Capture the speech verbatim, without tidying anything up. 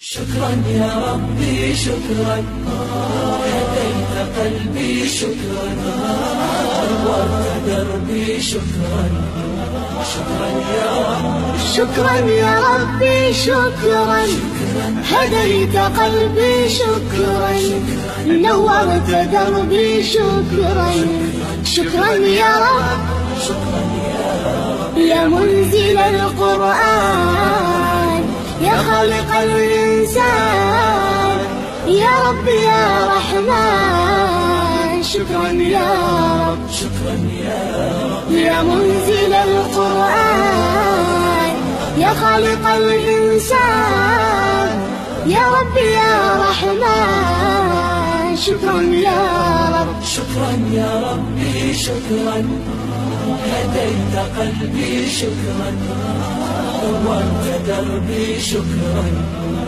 شكرا يا ربي شكرا، هديت قلبي شكرا، نورت دربي شكرا. شكرا يا ربي شكرا يا ربي شكرا، هديت قلبي شكرا، نورت دربي شكرا. شكرا يا رب، يا منزل القرآن، يا خالق الإنسان، يا رب يا رحمن. شكرا يا رب، شكرا يا رب، يا منزل القرآن، يا خالق الإنسان، يا رب يا رحمن. شكرا يا رب، شكرا يا ربي شكرا، هديت قلبي شكرا، نورت دربي شكرا.